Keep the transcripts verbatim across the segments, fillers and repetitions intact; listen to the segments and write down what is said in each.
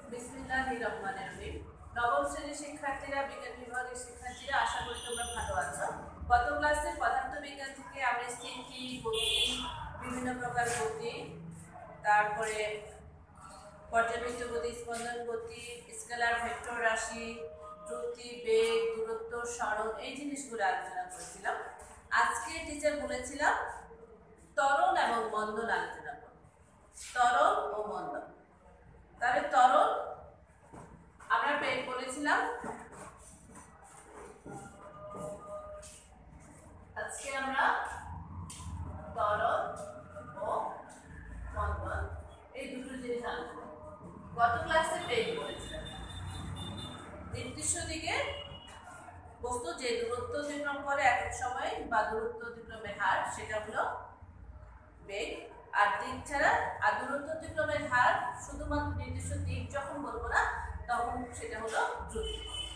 বিসমিল্লাহির রহমানির রহিম। নবম শ্রেণীর শিক্ষার্থীরা, বিজ্ঞান বিভাগের শিক্ষার্থীরা, আশা করি তোমরা ভালো আছো। গত ক্লাসে পদার্থবিজ্ঞান থেকে আমরা স্থিতি, গতি, বিভিন্ন প্রকার গতি, তারপরে পর্যাবৃত্ত গতি, স্পন্দন গতি, স্কেলার ভেক্টর রাশি, দ্রুতি, বেগ, দূরত্ব, সরণ, এই জিনিসগুলো আলোচনা করেছিলাম। আজকে টিচার বলেছিলাম ত্বরণ এবং মন্দন আলোচনা করব। ত্বরণ ও মন্দন। তাহলে ত্বরণ আমরা বেগ বলেছিলাম, আজকে আমরা ত্বরণ ও মন্দন এই দুটো জিনিস আলোচনা করব। গত ক্লাসে বেগ বলেছিলাম নির্দিষ্ট দিকে বস্তু যে দূরত্ব অতিক্রম করে এক এক সময় বা দূরত্ব অতিক্রমের হার, সেটা হলো বেগ। আর দিক ছাড়া আর দূরত্ব অতিক্রমের হার শুধুমাত্র নির্দিষ্ট দিক যখন বলবো না, তখন সেটা হলো দ্রুতি।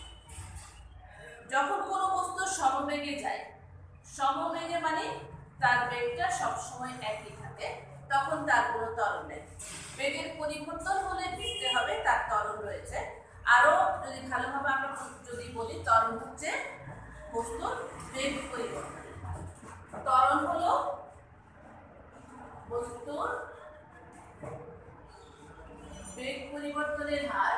যখন কোনো বস্তু সমবেগে যায়, সমবেগে মানে তার বেগটা সবসময় একই থাকে, তখন তার কোনো ত্বরণ নেই। বেগের পরিবর্তন হলে বুঝতে হবে তার ত্বরণ রয়েছে। আরো যদি ভালোভাবে আমরা যদি বলি, ত্বরণ হচ্ছে বস্তুর বেগ পরিবর্তন। ত্বরণ হলো বস্তুর বেগ পরিবর্তনের হার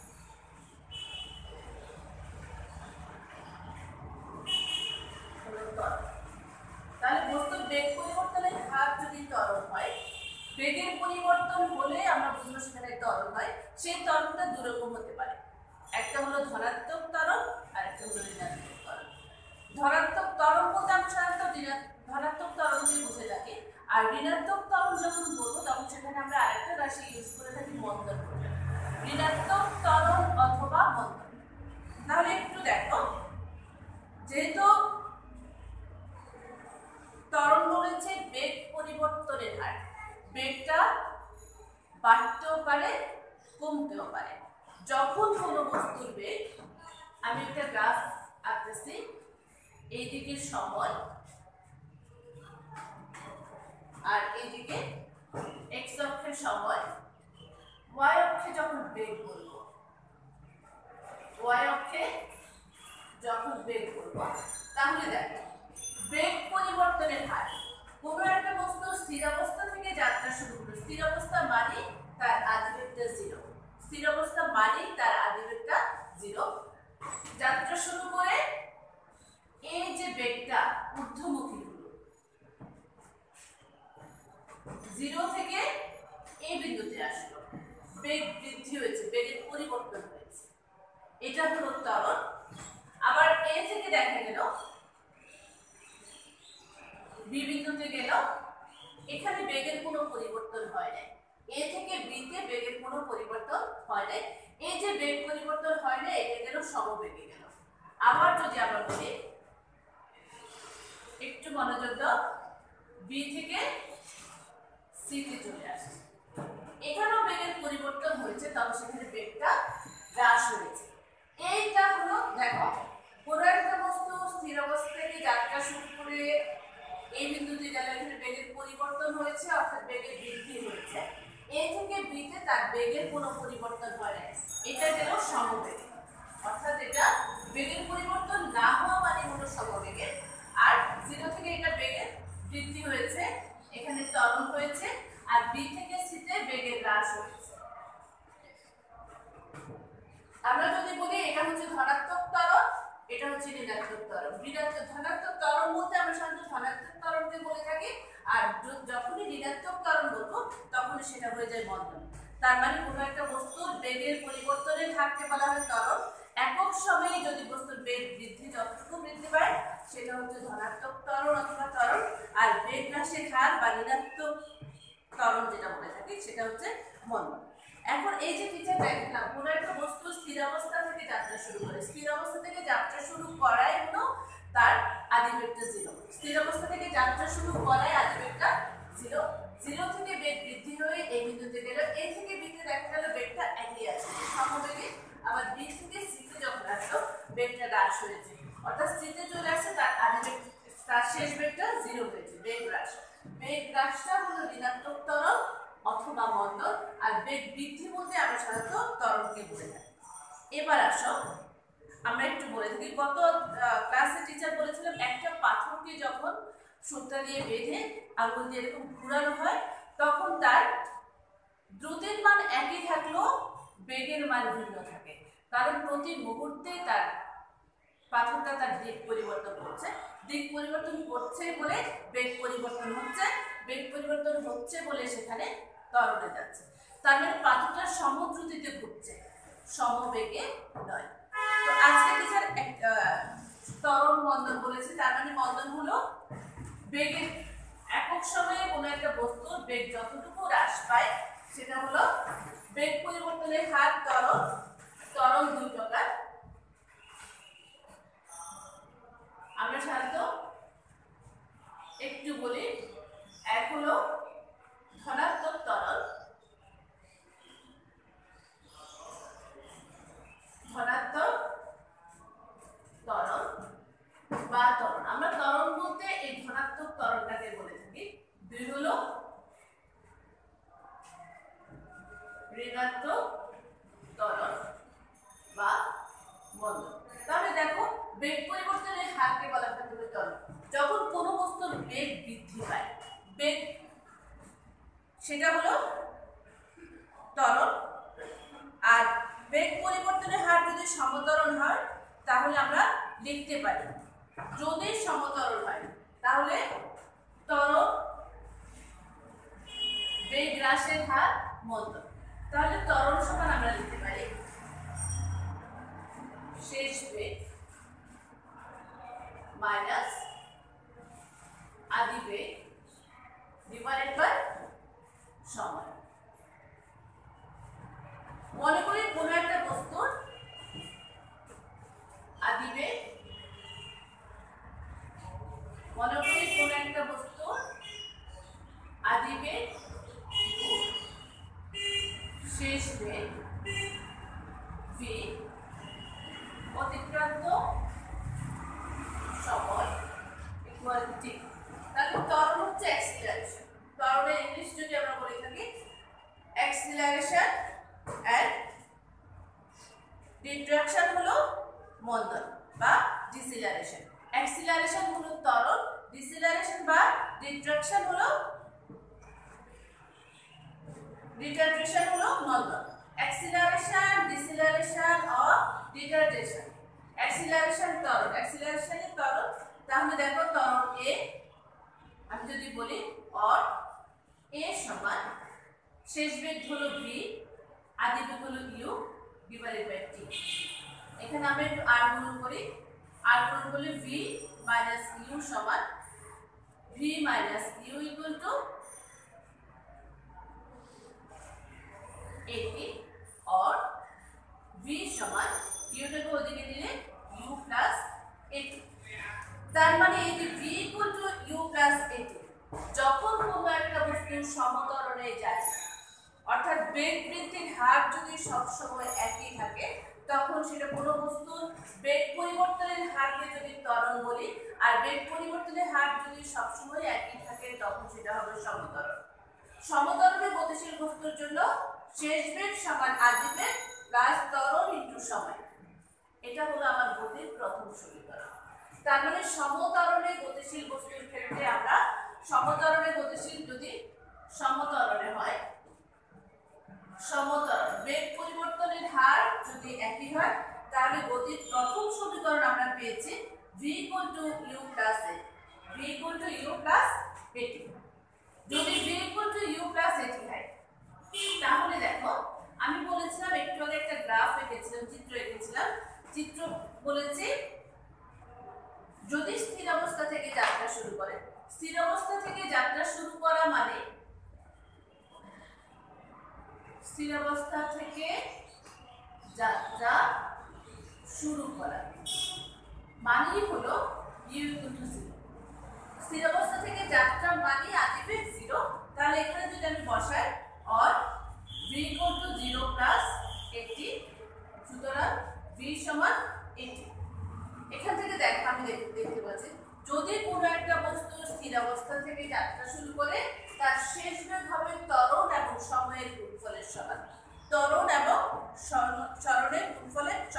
হলো ত্বরণ। তাহলে বস্তুর বেগ পরিবর্তনের হার যদি ত্বরণ হয়, বেগের পরিবর্তন হলে আমরা বুঝবো সেখানে ত্বরণ হয়। সেই ত্বরণটা দুরকম হতে পারে, একটা হলো ধনাত্মক ত্বরণ আর একটা হলো ঋণাত্মক ত্বরণ। ধনাত্মক ত্বরণ বলতে আমরা সাধারণত ধনাত্মক ত্বরণকে বুঝে থাকি, আর ঋণাত্মক ত্বরণ যখন বলবো তখন সেখানে আমরা আরেকটা রাশি ইউজ করে থাকি, মন্দন। ঋণাত্মক ত্বরণ অথবা মন্দন। তাহলে একটু দেখো, যেহেতু ত্বরণ বলেছে বেগ পরিবর্তনের হার, বেগটা বাড়তেও পারে কমতেও পারে। যখন কোনো বস্তুর বেগ, আমি একটা গ্রাফ আঁকতেছি, এইদিকে সময় আর এইদিকে এক্স অক্ষের সময়, ওয়াই অক্ষে যখন বেগ বলবো, ওয়াই অক্ষে যখন বেগ বলবো, তাহলে দেখো বেগ পরিবর্তনের হার। কোনো একটা বস্তু স্থির অবস্থা থেকে যাত্রা শুরু করলো, স্থির অবস্থা মানে তার আদিবেগটা জিরো, স্থির অবস্থা মানে তার আদিবেগটা জিরো। যাত্রা শুরু করে এই যে বেগটা ঊর্ধ্বমুখী হলো, জিরো থেকে এই বিন্দুতে আসলো, বেগ বৃদ্ধি হয়েছে, বেগের পরিবর্তন হয়েছে, এটা হলো ত্বরণ। আবার এ থেকে দেখা গেল বি বিন্দুতে গেল, এখানে বেগের কোনো পরিবর্তন হয় নাই। এ থেকে বি তে বেগের কোনো পরিবর্তন হয় নাই। এই যে বেগ পরিবর্তন হয় না, এটা গেল সমবেগে গেল। আবার যদি আমরা বলি, একটু মনোযোগ দাও, বি থেকে সি তে চলে আসে, এখানেও বেগের পরিবর্তন হয়েছে, তবে সেখানে বেগটা হ্রাস হয়েছে। এইটা হলো, দেখো কোনো একটা বস্তু স্থির অবস্থা থেকে যাত্রা শুরু করে এই বিন্দুতে গেলে এখানে বেগের পরিবর্তন হয়েছে, অর্থাৎ বেগের বৃদ্ধি হয়েছে। এ থেকে বি তে তার বেগের কোনো পরিবর্তন হয় না, এটা গেল সমবেগ। অর্থাৎ এটা বেগের পরিবর্তন না হওয়া মানে হলো সমবেগের। আর জিরো থেকে এটা বেগের বৃদ্ধি হয়েছে, এখানে ত্বরণ হয়েছে। আর বি থেকে সি তে বেগের হ্রাস হয়েছে। আমরা যদি বলি এটা হচ্ছে ধনাত্মক ত্বরণ, এটা হচ্ছে ঋণাত্মক ত্বরণ। ঋণাত্মক ধনাত্মক ত্বরণ বলতে আমরা সাধারণত ধনাত্মক ত্বরণকে বলে থাকি, আর যখনই ঋণাত্মক ত্বরণ বলবো তখন সেটা হয়ে যায় মন্দন। তার মানে কোনো একটা বস্তুর বেগের পরিবর্তনের হারকে বলা হয় ত্বরণ। একক সময়ে যদি বস্তুর বেগ বৃদ্ধি যতটুকু বৃদ্ধি পায়, সেটা হচ্ছে ধনাত্মক ত্বরণ অথবা ত্বরণ। আর বেগ হ্রাসের হার বা ঋণাত্মক ত্বরণ যেটা বলে থাকি, সেটা হচ্ছে মন্দন। এখন এই যে টিচার দেখলাম, কোনো একটা বস্তু স্থির অবস্থা থেকে যাত্রা শুরু করে, স্থির অবস্থা থেকে যাত্রা শুরু করাই হলো তার আদিবেগটা জিরো। স্থির অবস্থা থেকে যাত্রা শুরু করাই আদিবেগটা জিরো। জিরো থেকে বেগ বৃদ্ধি হয়ে এই বিন্দুতে গেল, এ থেকে বি তে দেখা গেল বেগটা একই আছে সমবেগে। আবার বি থেকে সি তে যখন আসলো, বেগটা হ্রাস হয়েছে, অর্থাৎ সি তে চলে আসছে, তার আদিবেগ, তার শেষ বেগটা জিরো হয়েছে, বেগ হ্রাস। বেগ হ্রাসটা হলো ঋণাত্মক ত্বরণ অথবা মন্দন। আর বেগ বৃদ্ধি বলতে আমরা সাধারণত ত্বরণকে এবার আসো আমরা একটু বলে থাকি, গত ক্লাসে টিচার বলেছিলাম একটা পাথরকে যখন সুতা দিয়ে বেঁধে আঙুল দিয়ে এরকম ঘুরানো হয় তখন তার দ্রুতির মান একই থাকলেও বেগের মান ভিন্ন থাকে, কারণ প্রতি মুহূর্তে তার পাথরটা তার দিক পরিবর্তন করছে, দিক পরিবর্তন করছে বলে বেগ পরিবর্তন হচ্ছে, বেগ পরিবর্তন হচ্ছে বলে সেখানে ত্বরণে যাচ্ছে। তার মানে পাথরটা সমদ্রুতিতে ঘুরছে, সমবেগে নয়। তো আজকে টিচার ত্বরণ মন্দন বলেছে, তার মানে মন্দন হলো বেগের একক সময়ে কোনো একটা বস্তুর বেগ যতটুকু হ্রাস পায় সেটা হলো বেগ পরিবর্তনের হার ত্বরণ। ত্বরণ দুই প্রকার, আমরা সাধারণত একটু বলি, এক হলো ধনাত্মক ত্বরণ, ধনাত্মক ত্বরণ বা ত্বরণ। আমরা ত্বরণ বলতে এই ধনাত্মক ত্বরণটাকে বলে থাকি। দুই হলো ঋণাত্মক ত্বরণ বা মন্দন। তাহলে দেখো বেগ পরিবর্তনের হারকে বলা হয় ত্বরণ। যখন কোনো বস্তুর বেগ বৃদ্ধি পায়, বেগ সেটা হলো ত্বরণ। আর বেগ পরিবর্তনের হার যদি সমত্বরণ হয় তাহলে আমরা লিখতে পারি, যদি সমত্বরণ হয় তাহলে ত্বরণ, বেগ হ্রাসের হার মন্দন। তাহলে ত্বরণ সমান আমরা লিখতে পারি শেষ বেগ মাইনাস আদি বেগ ডিভাইডেড বাই সময়। মনে করি কোনো একটা বস্তুর আদি বেগ, মনে করি কোনো একটা বস্তুর আদি বেগ শেষ বেগ ভি অতিক্রান্ত সময় ইকুয়াল টি। তাহলে ত্বরণ হচ্ছে অ্যাক্সিলারেশন। ত্বরণের ইংলিশ যদি আমরা বলে থাকি অ্যাক্সিলারেশন এন্ড ডিট্রাকশন হলো মন্দন বা ডিসিলারেশন। অ্যাক্সিলারেশন হলো ত্বরণ, ডিসিলারেশন বা ডিট্রাকশন হলো রিটার্ডেশন হলো মন্দন। Acceleration, deceleration or retardation. Acceleration ত্বরণ, অ্যাক্সিলারেশনের ত্বরণ। তাহলে দেখো ত্বরণ এ আমি যদি বলি অর এ সমান শেষ বেগ হলো ভি, আদি বেগ হলো ইউ ডিভাইডেড বাই টি। এখানে আমরা একটু আর গুণন করি, আর গুণন করলে ভি মাইনাস ইউ সমান V minus U equal to eighty और v সমান u টাকে ওদিকে দিলে u প্লাস eighty। তার মানে এই যে v equal to u plus eighty যখন কোনো একটা বস্তু সমত্বরণে যায়, অর্থাৎ বেগ বৃদ্ধির হার যদি সব সময় একই থাকে তখন সেটা কোনো বস্তুর বেগ পরিবর্তনের হারকে যদি ত্বরণ বলি, আর বেগ পরিবর্তনের হার যদি সব সময় একই থাকে তখন সেটা হবে সমত্বরণ। সমত্বরণে গতিশীল বস্তুর জন্য শেষ বেগ সমান আদি বেগ প্লাস ত্বরণ ইনটু সময়। এটা হলো আমার গতির প্রথম সমীকরণ। তার মানে সমত্বরণে গতিশীল বস্তুর ক্ষেত্রে আমরা সমত্বরণে গতিশীল যদি সমত্বরণে হয়, সমত্বরণ বেগ পরিবর্তনের হার যদি একই হয় তাহলে গতির প্রথম সমীকরণ আমরা পেয়েছি v equal to u plus a, v equal to u plus at। যদি v equal to u plus at হয় তাহলে দেখো আমি বলেছিলাম একটু আগে একটা গ্রাফ এঁকেছিলাম, চিত্র এঁকেছিলাম। চিত্র বলেছি যদি স্থির অবস্থা থেকে যাত্রা শুরু করে, স্থির অবস্থা থেকে যাত্রা শুরু করা মানে স্থির অবস্থা থেকে যাত্রা শুরু করা মানেই হলো u equal to zero। স্থির অবস্থা থেকে যাত্রা মানে আদি বেগ জিরো। তাহলে এখানে যদি আমি বসাই और v equal to zero plus eighty, সুতরাং v সমান eighty। এখান থেকে দেখো আমি দেখতে পাচ্ছি যদি কোনো একটা বস্তু স্থির অবস্থা থেকে যাত্রা শুরু করে তার শেষ বেগ হবে ত্বরণ এবং সময়ের গুণফলের সমান। ত্বরণ এবং সরণের গুণফলের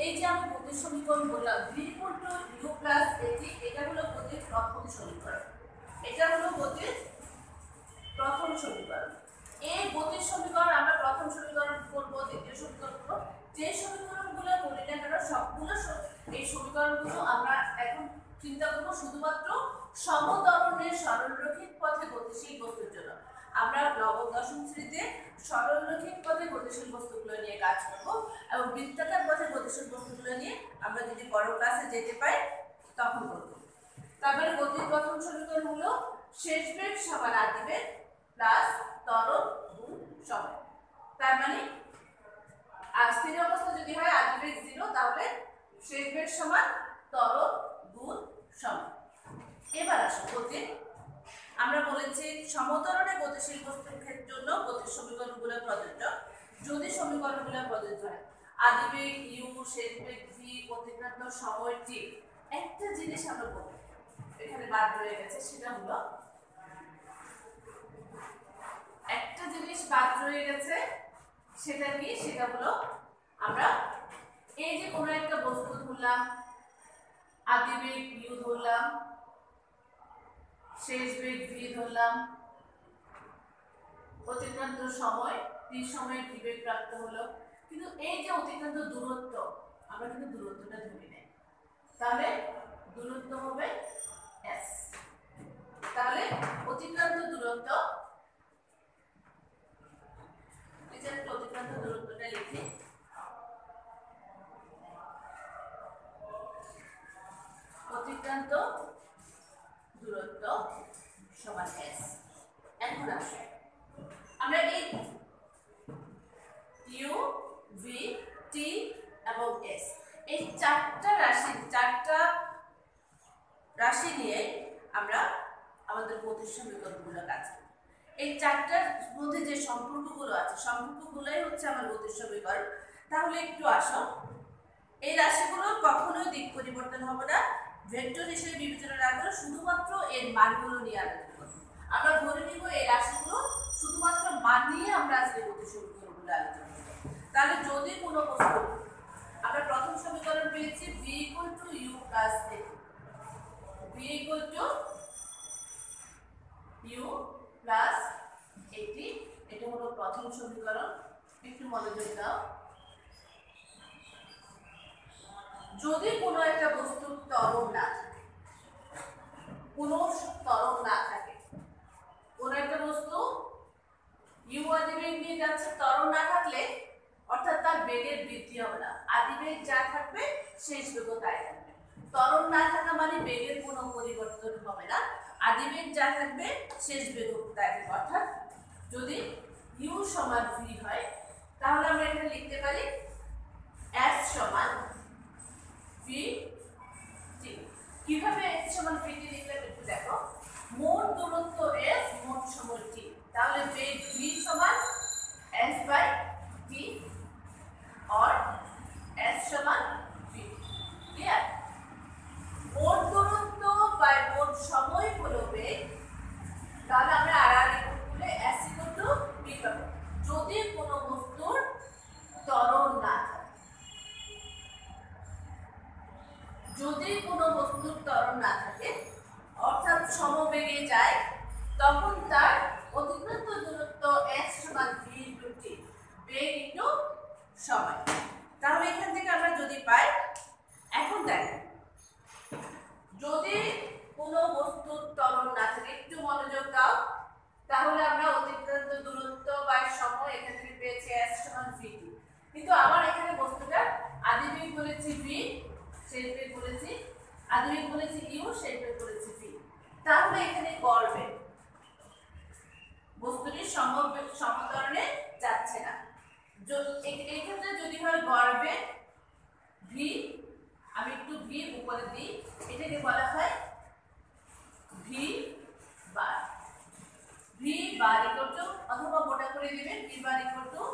এই যে আমি গতির সমীকরণ বললাম v equal to u plus এটি, এটা হলো গতির প্রথম সমীকরণ, এটা হলো গতির প্রথম সমীকরণ। এই গতির সমীকরণ আমরা প্রথম সমীকরণ করব, দ্বিতীয় সমীকরণ করব, যে সমীকরণগুলো করি না কেন সবগুলো এই সমীকরণগুলো আমরা এখন চিন্তা করব শুধুমাত্র সমতরণের সরলরৈখিক পথে গতিশীল বস্তুর জন্য। আমরা নবম দশম শ্রেণীতে সরলরৈখিক পথে গতিশীল বস্তুগুলো নিয়ে কাজ করব এবং বৃত্তাকার পথে গতিশীল বস্তুগুলো নিয়ে আমরা যদি বড় ক্লাসে যেতে পাই তখন করব। তারপরে গতির প্রথম সমীকরণ হলো শেষ বেগ সমান আদি বেগ প্লাস ত্বরণ গুণ সময়। তার মানে আর স্থির অবস্থা যদি হয় আদি বেগ জিরো, তাহলে শেষ বেগ সমান ত্বরণ গুণ সময়। এবার আসো গতি, আমরা বলেছি সমতরণে গতিশীল বস্তুর ক্ষেত্রের জন্য গতির সমীকরণগুলো প্রযোজ্য। যদি সমীকরণগুলো প্রযোজ্য হয় আদি বেগ ইউ, শেষ বেগ ভি, অতিক্রান্ত সময় টি, একটা জিনিস আমরা বলবো এখানে বাদ রয়ে গেছে, সেটা হলো একটা জিনিস বাদ রয়ে গেছে, সেটা কি? সেটা হলো আমরা এই যে কোনো একটা বস্তু ধরলাম, আদি বেগ ইউ ধরলাম, শেষ বেগ ভি ধরলাম, অতিক্রান্ত সময় টি সময়ে ভি বেগ প্রাপ্ত হলো, কিন্তু এই যে অতিক্রান্ত দূরত্ব আমরা কিন্তু দূরত্বটা ধরি নাই, তাহলে দূরত্ব হবে এস। তাহলে অতিক্রান্ত দূরত্ব, অতিক্রান্ত দূরত্বটা লিখি, অতিক্রান্ত দূরত্ব সমান এস। এখন আসে আমরা এই ইউ, ভি, টি এবং এস এই চারটা রাশি চারটা রাশি নিয়ে আমরা আমাদের গতির সমীকরণগুলো কাজ করি। এই চারটার মধ্যে যে সম্পর্কগুলো আছে সম্পর্কগুলোই হচ্ছে আমার গতির সমীকরণ। তাহলে একটু আসো, এই রাশিগুলো কখনোই দিক পরিবর্তন হবে না, ভেক্টর হিসেবে বিবেচনা না করে শুধুমাত্র এর মানগুলো নিয়ে আলোচনা করব। আমরা ধরে নিব এই রাশিগুলো শুধুমাত্র মান নিয়ে আমরা আজকে গতির সমীকরণগুলো আলোচনা করব। তাহলে যদি কোনো বস্তু, আমরা প্রথম সমীকরণ পেয়েছি v equal to u plus a, v equal to u plus এটি, এটা হলো প্রথম সমীকরণ। একটু মনোযোগ দাও। যদি কোনো একটা বস্তুর ত্বরণ না থাকে, কোনো ত্বরণ না থাকে, কোনো একটা বস্তু ইউ আদি বেগ নিয়ে যাচ্ছে, ত্বরণ না থাকলে অর্থাৎ তার বেগের বৃদ্ধি হবে না, আদি বেগ যা থাকবে শেষ বেগও তাই থাকবে। ত্বরণ না থাকা মানে বেগের কোনো পরিবর্তন হবে না, আদি বেগ যা থাকবে শেষ বেগও তাই থাকবে। অর্থাৎ যদি ইউ সমান ভি হয় তাহলে আমরা এখানে লিখতে পারি এস সমান ভি টি। কিভাবে এস সমান ভি টি লিখলে একটু দেখো, মোট দূরত্ব এস, মোট সময় টি, তাহলে বেগ ভি সমান এস বাই টি और এস সমান ভি। ক্লিয়ার? মোট দূরত্ব বাই মোট সময় হলো বেগ, তাহলে আমরা আর আর ইকুয়াল করলে এস ইকুয়াল টু ভি পাবো। যদি কোনো বস্তুর ত্বরণ না থাকে, যদি কোনো বস্তুর ত্বরণ না থাকে অর্থাৎ সমবেগে যায়, তখন তার অতিক্রান্ত দূরত্ব এস সমান ভি ইনটু টি, বেগ ইনটু সময়। তাহলে এখান থেকে আমরা যদি পাই, এখন দেখেন যদি কোনো বস্তুর ত্বরণ না থাকে, একটু মনোযোগ দাও, তাহলে আমরা অতিক্রান্ত দূরত্ব বা সময় এখান থেকে পেয়েছি এস সমান ভি টি। কিন্তু আবার এখানে বস্তুটা আদি বেগ বলেছি ভি, শেষ বেগ বলেছি, আদি বেগ বলেছি ইউ, শেষ বেগ বলেছি ভি। তাহলে এখানে গড় বেগ বস্তুটি সমতরণে যাচ্ছে না। এই ক্ষেত্রে যদি হয় গড় বেগ ভি, আমি একটু ভি উপরে দিই, এটাকে বলা হয় V bar. V bar equal to, অথবা মোটা করে দিবেন V bar equal to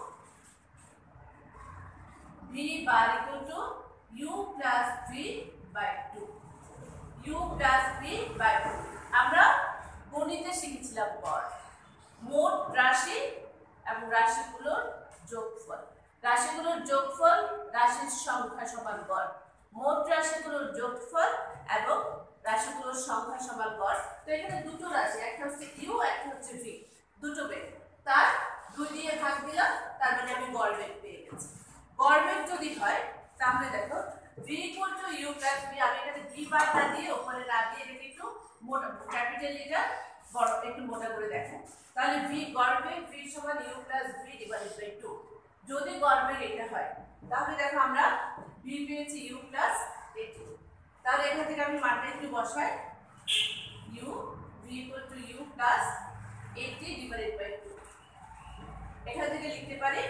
V bar equal to you plus V by two, you plus V by two. আমরা গণিতে শিখেছিলাম গড়, মোট রাশি এবং রাশিগুলোর যোগফল। রাশিগুলোর যোগফল রাশির সংখ্যা সমান গড়, মোট রাশিগুলোর যোগফল এবং রাশিগুলোর সংখ্যা সমান গড়। তো এখানে দুটো রাশি, একটা হচ্ছে ইউ, একটা হচ্ছে ভি, দুটো বেগ, তার দুই দিয়ে ভাগ দিলাম, তার মানে আমি গড় বেগ পেয়ে গেছি। গড় বেগ যদি হয় তাহলে দেখো V equal to you plus V, আমি এখানে ভি বার না দিয়ে ওপরে না দিয়ে এটাকে একটু মোটা ক্যাপিটাল লিটা বড় একটু মোটা করে দেখো, তাহলে ভি গড় বেগ ভি সমান you plus V divided by two. যদি গড় বেগ এটা হয় তাহলে দেখো আমরা ভি পেয়েছি ইউ প্লাস এইটি, তাহলে এখান থেকে আমি মানটা একটু বসাই, u v equal to you plus a t divided by two. এখান থেকে লিখতে পারি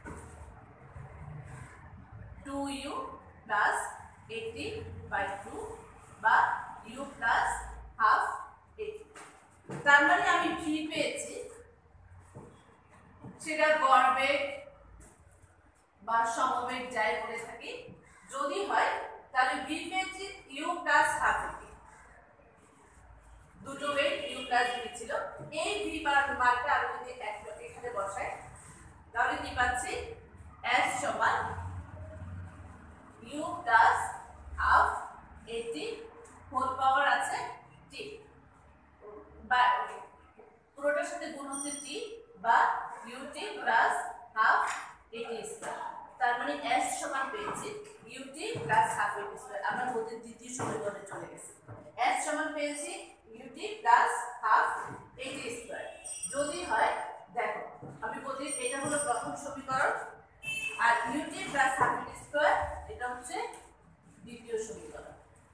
two you plus a t by two বা ইউ প্লাস হাফ এইটি। তার মানে আমি ভি পেয়েছি, সেটা গড় বেগ বা সমবেগ যাই বলে থাকি, যদি হয় তাহলে ভি পেয়েছি ইউ প্লাস হাফ এইটি, দুটো বেগ ইউ প্লাস ভি ছিল। এই ভি মানটা আমি যদি এখানে বসাই তাহলে কি পাচ্ছি, এস সমান you plus half a t whole power আছে টি, বা পুরোটার সাথে গুণ হচ্ছে টি বা u t plus half a t square. তার মানে এস সমান পেয়েছি u t plus half a t square. আমরা গতির দ্বিতীয় সমীকরণে চলে গেছি, এস সমান পেয়েছি u t plus half a t square. যদি হয় দেখো আমি গতির এটা হলো প্রথম সমীকরণ আর u t plus half a t square এটা হচ্ছে দ্বিতীয় সমীকরণ।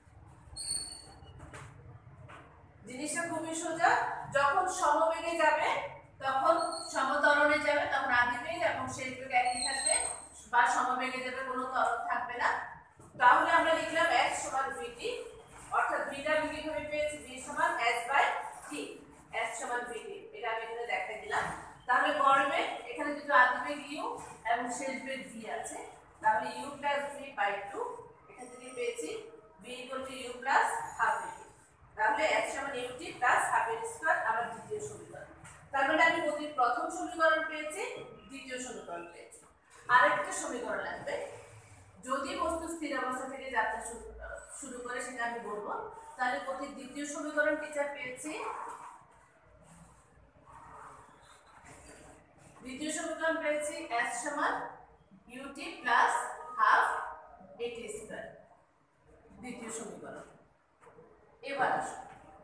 জিনিসটা খুবই সোজা, যখন সমবেগে যাবে তখন সমত্বরণে যাবে, তখন আদিবেগ এবং শেষ বেগ একই থাকবে, বা সমবেগে যাবে কোনো ত্বরণ থাকবে না। তাহলে আমরা লিখলাম s সমান vt, অর্থাৎ ভিটা আমি কিভাবে পেয়েছি, v সমান s বাই t, s সমান vt, এটা আমি এখানে দেখাই দিলাম। তাহলে গড় বেগ এখানে যেহেতু আদিবেগ u এবং শেষ বেগ v আছে, তাহলে u plus v by two, এখান থেকে পেয়েছি v equal to u plus half vt, তাহলে s সমান ut প্লাস হাফ এর স্কয়ার আমার দ্বিতীয় সমীকরণ। তার মানে আমি গতির প্রথম সমীকরণ পেয়েছি, দ্বিতীয় সমীকরণ পেয়েছি। আরেকটা সমীকরণ লাগবে, যদি বস্তু স্থির অবস্থা থেকে যাত্রা শুরু করে সেটা আমি বলবো। তাহলে গতির দ্বিতীয় সমীকরণ টিচার পেয়েছি, দ্বিতীয় সমীকরণ পেয়েছি s সমান ut plus half a t square, দ্বিতীয় সমীকরণ। এবার আসো,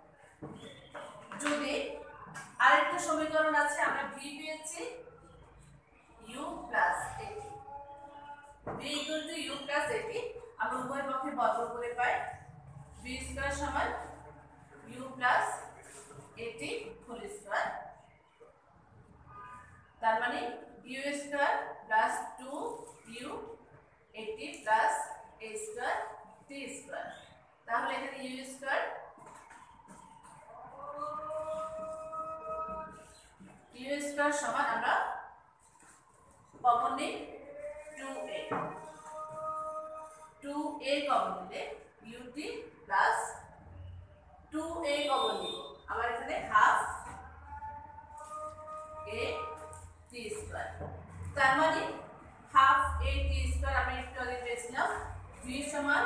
যদি আরেকটা সমীকরণ আছে, আমরা v পেয়েছি u plus a t, v equal to u plus a t, আমরা উভয় পক্ষে বর্গ করে পাই v স্কয়ার সমান u plus a t whole square. তার মানে u square plus two u a t plus a square t square. তাহলে এখানে u স্কয়ার u স্কয়ার সমান আমরা কমন নিই two a, two a common নিলে ut plus two a common নিব, আমার এখানে হাফ a t স্কয়ার। তার মানে হাফ a t স্কয়ার আমি একটু আগে পেয়েছিলাম v সমান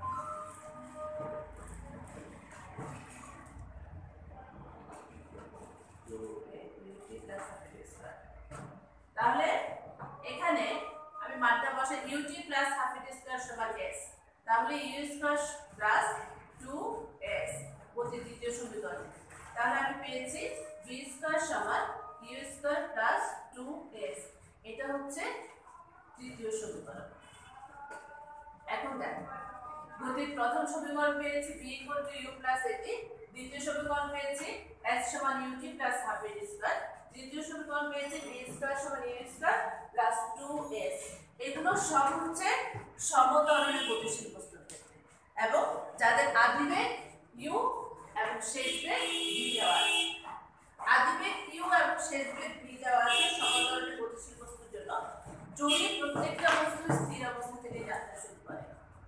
তাহলে এখানে আমি মানটা বসাই ut plus half a t square সমান s, তাহলে u square plus two s গতির দ্বিতীয় সমীকরণ। তাহলে আমি পেয়েছি v স্কয়ার সমান u square plus two s, এটা হচ্ছে তৃতীয় সমীকরণ। এখন দেখো গতির প্রথম সমীকরণ পেয়েছি v equal to u plus a t, দ্বিতীয় সমীকরণ পেয়েছি s সমান ut plus half a t square, তৃতীয় সমীকরণ পেয়েছি v স্কয়ার সমান u square plus two s। এগুলো সব হচ্ছে সমত্বরণে গতিশীল বস্তুর ক্ষেত্রে, এবং যাদের আদিবেগ u এবং শেষ বেগ v দেওয়া আছে, আদিবেগ u এবং শেষ বেগ v দেওয়া আছে সমত্বরণে গতিশীল বস্তুর জন্য, যদি প্রত্যেকটা বস্তু স্থির অবস্থা থেকে যাত্রা শুরু করে।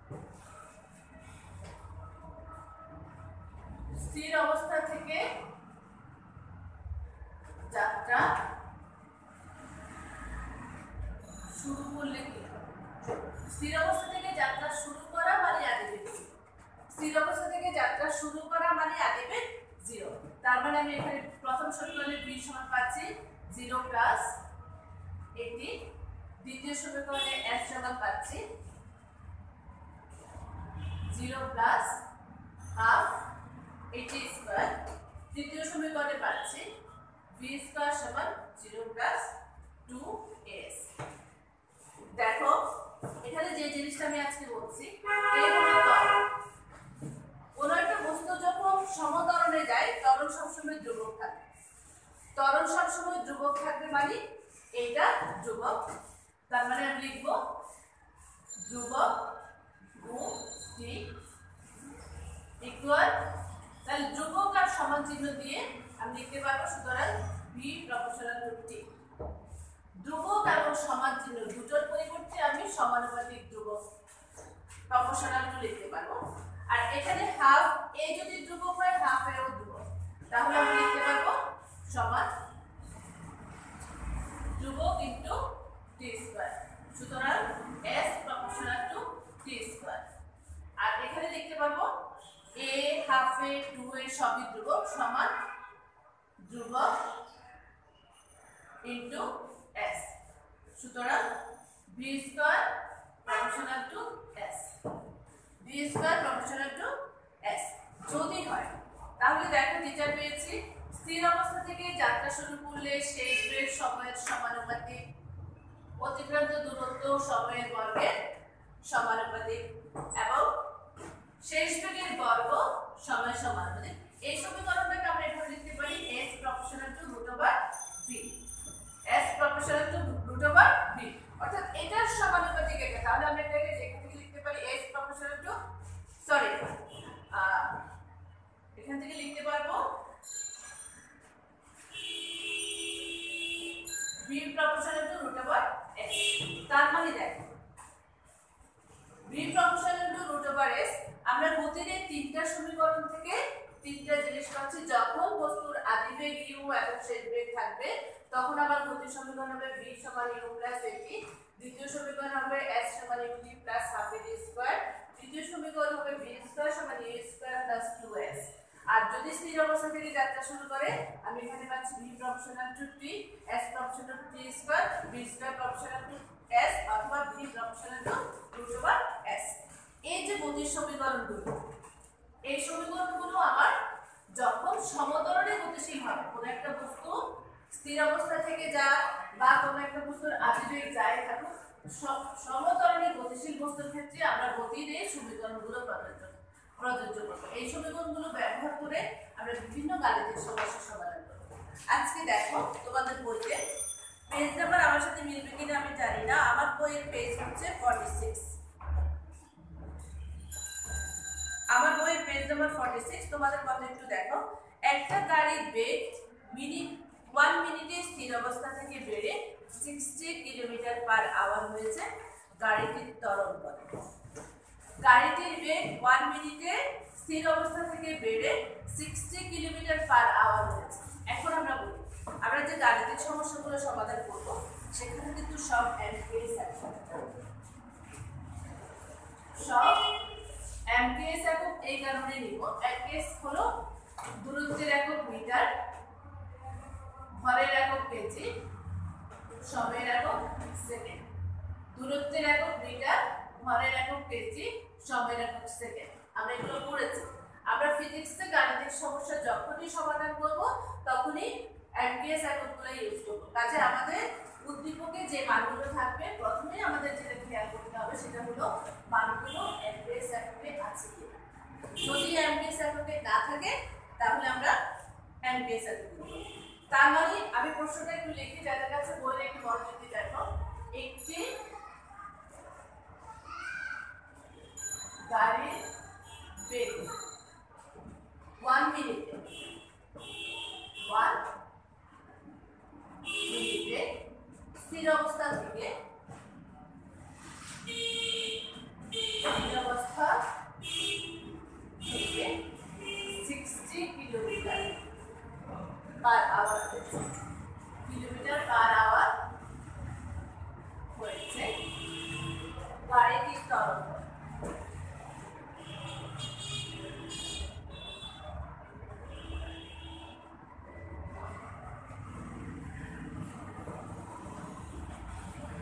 স্থির অবস্থা থেকে যাত্রা শুরু করলে কি হবে? স্থির অবস্থা থেকে যাত্রা শুরু করা মানে আদি বেগ জিরো। স্থির অবস্থা থেকে যাত্রা শুরু করা মানে আদি বেগ জিরো। তার মানে আমি এখানে প্রথম সমীকরণে v সমান পাচ্ছি জিরো প্লাস এইটি, দ্বিতীয় সমীকরণে s সমান পাচ্ছি zero plus half a t square, তৃতীয় সমীকরণে পাচ্ছি v স্কয়ার সমান জিরো প্লাস টু এস। দেখো এখানে যে জিনিসটা আমি আজকে বলছি, এই হলো ত্বরণ। কোনো একটা বস্তু যখন সমতরণে যায় ত্বরণ সবসময় ধ্রুবক থাকে। ত্বরণ সবসময় ধ্রুবক থাকবে মানে এইটা ধ্রুবক, তার মানে আমি লিখব ধ্রুবক গুণ টি ইকুয়াল, তাহলে ধ্রুবক আর সমান চিহ্ন দিয়ে আমি লিখতে পারবো সুতরাং v প্রপোর্শনাল টু টি। ধ্রুবক এবং সমান চিহ্ন দুটোর পরিবর্তে আমি সমানুপাতিক ধ্রুবক প্রপোর্শনাল টু লিখতে পারবো। আর এখানে হাফ এ যদি ধ্রুবক হয় হাফ এও ধ্রুবক, তাহলে আমি লিখতে পারবো সমান ধ্রুবক ইনটু টি স্কয়ার, সুতরাং s প্রপোর্শনাল টু টি স্কয়ার। আর এখানে লিখতে পারবো a half a two a সবই ধ্রুবক সমান ধ্রুবক ইনটু s, সুতরাং v square proportional to s, v square proportional to s যদি হয়। তাহলে দেখো টিচার পেয়েছি স্থির অবস্থা থেকে যাত্রা শুরু করলে শেষ বেগ সময়ের সমানুপাতিক, অতিক্রান্ত দূরত্ব সময়ের বর্গের সমানুপাতিক এবং শেষ বেগের বর্গ সময় সমানুপাতিক। এই সমীকরণটাকে আমরা এভাবে লিখতে পারি s proportional to root over v, s proportional to root over v, অর্থাৎ এটার সমানুপাতিক এটা। তাহলে আমরা এটাকে যেখান থেকে লিখতে পারি s প্রপোর্শনাল টু, সরি এখান থেকে লিখতে পারবো v proportional to root over s। তার মানে দেখো v proportional to root over s, আমরা গতির এই তিনটা সমীকরণ থেকে তিনটা জিনিস পাচ্ছি। যখন বস্তুর আদি বেগ u এবং শেষ বেগ থাকবে তখন আবার গতির সমীকরণ হবে v সমান u প্লাস এইটি, দ্বিতীয় সমীকরণ হবে s সমান ut plus half a t square, তৃতীয় সমীকরণ হবে v স্কয়ার সমান u square plus two s. আর যদি স্থির অবস্থা থেকে যাত্রা শুরু করে আমি এখানে পাচ্ছি v proportional to t, s proportional to t square, v square proportional to s অথবা v proportional to root over s। এই যে গতির সমীকরণগুলো, এই সমীকরণগুলো আমার যখন সমতরণে গতিশীল হবে, কোনো একটা বস্তু স্থির অবস্থা থেকে যা বা কোনো একটা বস্তুর আদি বেগ যায় থাকুক, সমতরণে গতিশীল বস্তুর ক্ষেত্রে আমরা গতির এই সমীকরণগুলো প্রযোজ্য প্রযোজ্য করব। এই সমীকরণগুলো ব্যবহার করে আমরা বিভিন্ন গাণিতিক সমস্যা সমাধান করব। আজকে দেখো তোমাদের বইতে পেজ নাম্বার আমার সাথে মিলবে কিনা আমি জানি না, আমার বইয়ের পেজ হচ্ছে ফর্টি সিক্স, আমার বইয়ের পেজ নাম্বার ফর্টি সিক্স। তোমাদের কথা একটু দেখো, একটা গাড়ির বেগ মিনিট ওয়ান মিনিটে স্থির অবস্থা থেকে বেড়ে সিক্সটি কিলোমিটার পার আওয়ার হয়েছে, গাড়িটির ত্বরণ কত? গাড়িটির বেগ ওয়ান মিনিটে স্থির অবস্থা থেকে বেড়ে সিক্সটি কিলোমিটার পার আওয়ার হয়েছে। এখন আমরা বলি, আমরা যে গাণিতিক সমস্যাগুলো সমাধান করব সেখানে কিন্তু সব এমপিএস একক, সব এমপিএস একক এই কারণে নিব। এমপিএস হলো দূরত্বের একক মিটার, ভরের একক কেজি, সময়ের একক সেকেন্ড। দূরত্বের একক মিটার, ভরের একক কেজি, সময়ের একক সেকেন্ড। আমরা এগুলো পড়েছি। আমরা ফিজিক্সে গাণিতিক সমস্যা যখনই সমাধান করব তখনই এমপিএস এককগুলো ইউজ করব। কাজে আমাদের উদ্দীপকে যে মানগুলো থাকবে প্রথমে আমাদের যেটা খেয়াল করতে হবে সেটা হলো মানগুলো এমপিএস এককে আছে কিনা। যদি এমপিএস এককে না থাকে তাহলে আমরা এমপিএস একক করব। তার মানে আমি প্রশ্নটা একটু লিখি, যাদের কাছে বইয়ের একটু মনোযোগ দিয়ে দেখো। একটি গাড়ির বেগ ওয়ান মিনিটে ওয়ান মিনিটে স্থির অবস্থা থেকে স্থির অবস্থা থেকে সিক্সটি কিলোমিটার পার আওয়ার হয়েছে, কিলোমিটার পার আওয়ার হয়েছে।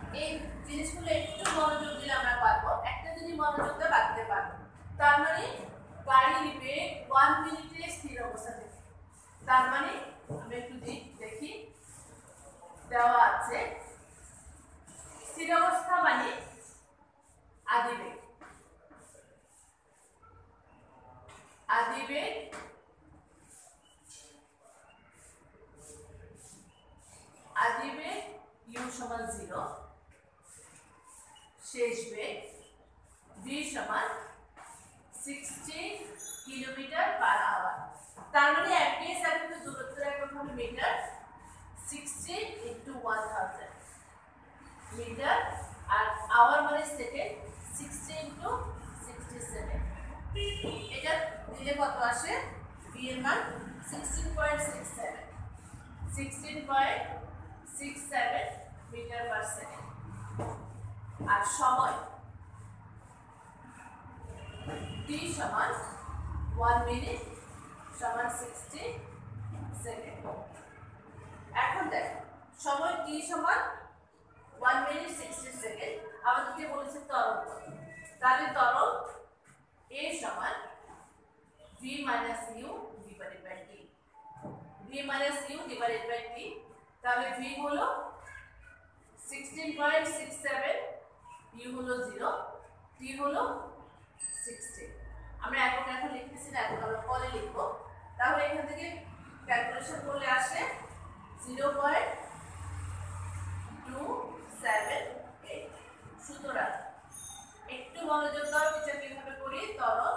এই জিনিসগুলো একটু মনোযোগ দিলে আমরা পারবো, একটা জিনিস মনোযোগ দিয়ে বাঁধতে পারবো। তার মানে গাড়ি নিবে ওয়ান মিনিটে স্থির অবস্থা থেকে। তার মানে আমরা একটু দেখি, দেওয়া আছে স্থির অবস্থা মানে আদিবেগ, আদিবেগ আদিবেগ u সমান জিরো, শেষ বেগ v সমান সিক্সটি কিলোমিটার পার আওয়ার। তার মানে অ্যাম্পিয়ার সাথে দূরত্বের একক হবে metre, sixty into one thousand metre, আর আওয়ার মানে second, sixty into sixty seven. এটা দিলে কত আসে? v এর মান sixteen point six seven, sixteen point six seven metre per second. আর সময় t সমান ওয়ান মিনিট সমান সিক্সটি সেকেন্ড। এখন দেখো সময় t সমান ওয়ান মিনিট সিক্সটি সেকেন্ড, আমাদেরকে বলেছে ত্বরণ। তাহলে ত্বরণ a সমান v minus u divided by t, v minus u divided by t। তাহলে v হলো sixteen point six seven, u হলো জিরো, t হলো সিক্সটি। আমরা এখন এখন লিখতেছি না, এখন আমরা পরে লিখবো। তাহলে এখান থেকে ক্যালকুলেশন করলে আসে zero point two seven eight. সুতরাং একটু মনোযোগ দাও, টিচার কিভাবে করি। ত্বরণ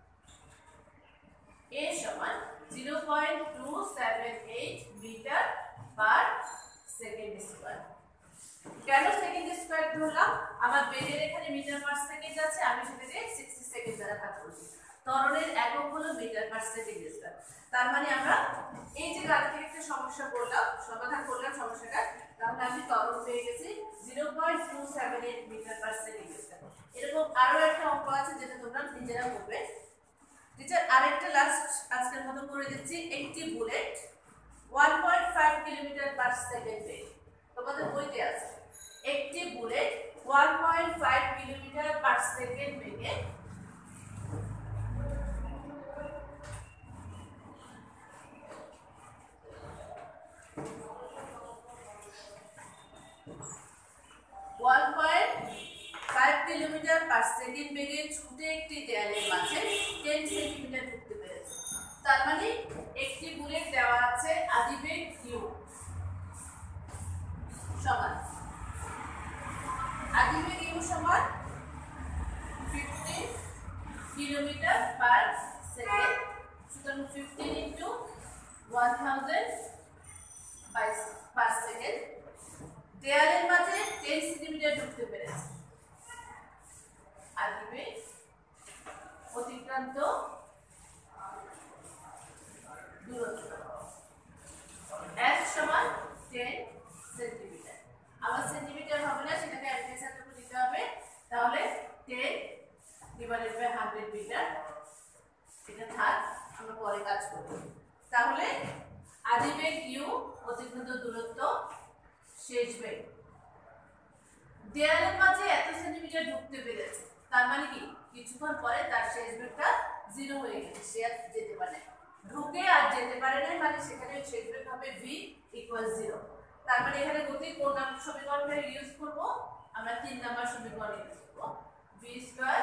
a সমান zero point two seven eight metre per second square. কেন সেকেন্ড স্কয়ার ধরলাম? আমার বেগের এখানে মিটার পার সেকেন্ড আছে, আমি সেটাকে সিক্সটি সেকেন্ড দ্বারা ভাগ করছি। ত্বরণের একক হলো মিটার পার সেকেন্ড স্কয়ার। তার মানে আমরা এই যে গাণিতিক একটা সমস্যা করলাম, সমাধান করলাম সমস্যাটা, তাহলে আমি ত্বরণ পেয়ে গেছি zero point two seven eight metre per second square. এরকম আরো একটা অঙ্ক আছে যেটা তোমরা নিজেরা করবে। টিচার আরেকটা লাস্ট আজকের মতো করে দিচ্ছি। একটি bullet one point five kilometre per সেকেন্ডে, তোমাদের বইতে আছে, একটি bullet one point five kilometre per second বেগে one point five kilometre per second বেগে ছুটে একটি দেয়ালের মাঝে টেন সেন্টিমিটার ঢুকতে পেরেছে। তার মানে একটি বুলেট দেওয়া আছে আদিবেগ u সমান, আদিবেগ u সমান ফিফটিন কিলোমিটার পার সেকেন্ড। সুতরাং fifteen into one thousand per second. দেয়ালের মাঝে টেন সেন্টিমিটার ঢুকতে পেরেছে। আদিবেগ অতিক্রান্ত দূরত্ব s সমান টেন সেন্টিমিটার। আবার সেন্টিমিটার হবে না, সেটাকে অ্যাম্পিয়ার সাথে দিতে হবে। তাহলে ten divided by hundred metre, এটা থাক, আমরা পরে কাজ করব। তাহলে আদিবেগ u অতিক্রান্ত দূরত্ব, শেষ বেগ দেয়ালের মাঝে এত সেন্টিমিটার ঢুকতে পেরেছে। তার মানে কি কিছুক্ষণ পরে তার শেষ বেগটা জিরো হয়ে গেছে, সে আর যেতে পারে না, ঢুকে আর যেতে পারে না, মানে সেখানে শেষ বেগ হবে v ইকুয়াল জিরো। তার মানে এখানে গতির কোন সমীকরণটা ইউজ করব? আমরা তিন নাম্বার সমীকরণ ইউজ করব। v স্কয়ার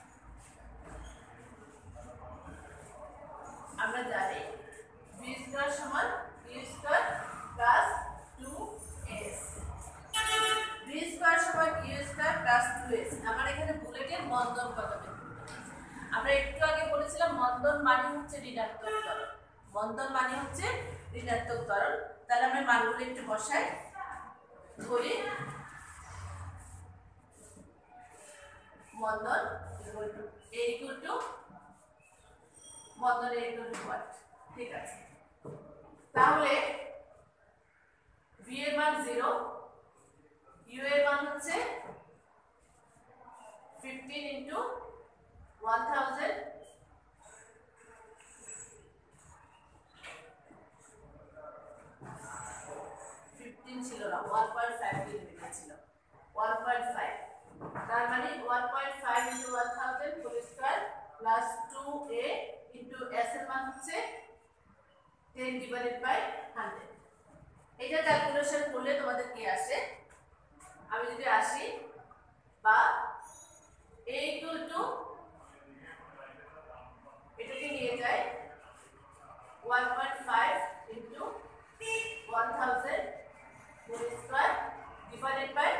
আমরা জানি v স্কয়ার সমান u square plus two s, v square সমান u square plus two s. আমার এখানে বুলেটের মন্দন কত বের করতে হবে? আমরা একটু আগে বলেছিলাম মন্দন মানে হচ্ছে ঋণাত্মক ত্বরণ, মন্দন মানে হচ্ছে ঋণাত্মক ত্বরণ। তাহলে আমরা মানগুলো একটু বসাই, ধরি মন্দন equal to a equal to মন্দন a ইকুয়াল টু হোয়াট, ঠিক আছে। তাহলে v এর মান জিরো, u এর মান হচ্ছে fifteen into one thousand, fifteen ছিল না, ওয়ান পয়েন্ট ফাইভ কিলোমিটার ছিল, ওয়ান পয়েন্ট ফাইভ, তার মানে one point five into one thousand whole square plus two a into s এর মান হচ্ছে টেন ডিভাইডেড বাই হান্ড্রেড। এটা ক্যালকুলেশন করলে তোমাদের কি আসে, আমি যদি আসি বা a ইকুয়াল টু এটাকে নিয়ে যায় one point five into one thousand whole square divided by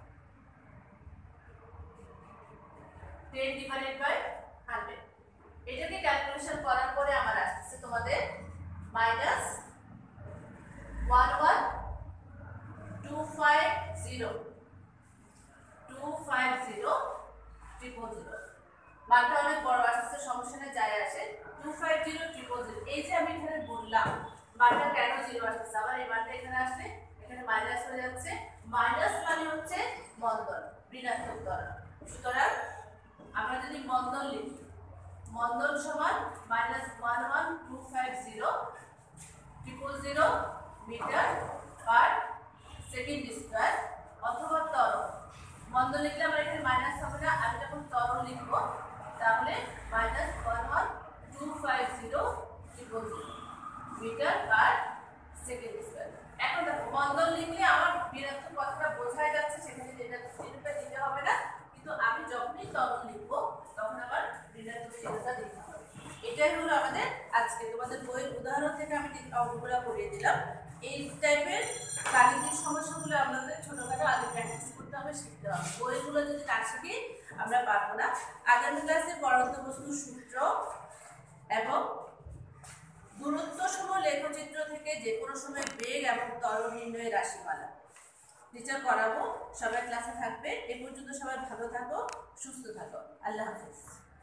ten divided by hundred. এটাকে ক্যালকুলেশন করার পরে আমার আসছে তোমাদের minus one one two five zero two five zero triple zero. মানটা অনেক বড় আসছে, সমস্যা নেই, যায় আসে two five zero triple zero. এই যে আমি এখানে বললাম মানটা কেন জিরো আসছে, আবার এই মানটা এখানে আসলে এখানে মাইনাস হয়ে যাচ্ছে। মাইনাস মানে হচ্ছে মন্দন, ঋণাত্মক ত্বরণ। সুতরাং আমরা যদি মন্দন লিখি, মন্দন সমান minus one one two five zero triple zero metre per second square, অথবা ত্বরণ। মন্দন লিখলে আমরা এখানে মাইনাস হবে না, আমি যখন ত্বরণ লিখবো তাহলে minus one one two five zero triple zero metre per second square. এখন দেখো মন্দন লিখলে আমার ঋণাত্মক কথাটা বোঝাই যাচ্ছে, সেখানে যেটা চিহ্নটা দিতে হবে না, কিন্তু আমি যখনই ত্বরণ লিখবো তখন আবার ঋণাত্মক চিহ্নটা দিতে হবে। এটাই হলো আমাদের আজকে তোমাদের বইয়ের উদাহরণ থেকে আমি অঙ্কগুলো করিয়ে দিলাম। এই টাইপের গাণিতিক সমস্যাগুলো আমাদের ছোটখাটো আগে প্র্যাকটিস করতে হবে, শিখতে হবে। বইগুলো যদি না শিখি আমরা পারবো না। আগামী ক্লাসে পরন্ত বস্তুর সূত্র এবং দূরত্ব সম লেখচিত্র থেকে যে কোনো সময় বেগ এবং ত্বরণ নির্ণয়ের রাশিমালা টিচার করাবো। সবাই ক্লাসে থাকবে। এ পর্যন্ত সবাই ভালো থাকো, সুস্থ থাকো। আল্লাহ হাফেজ।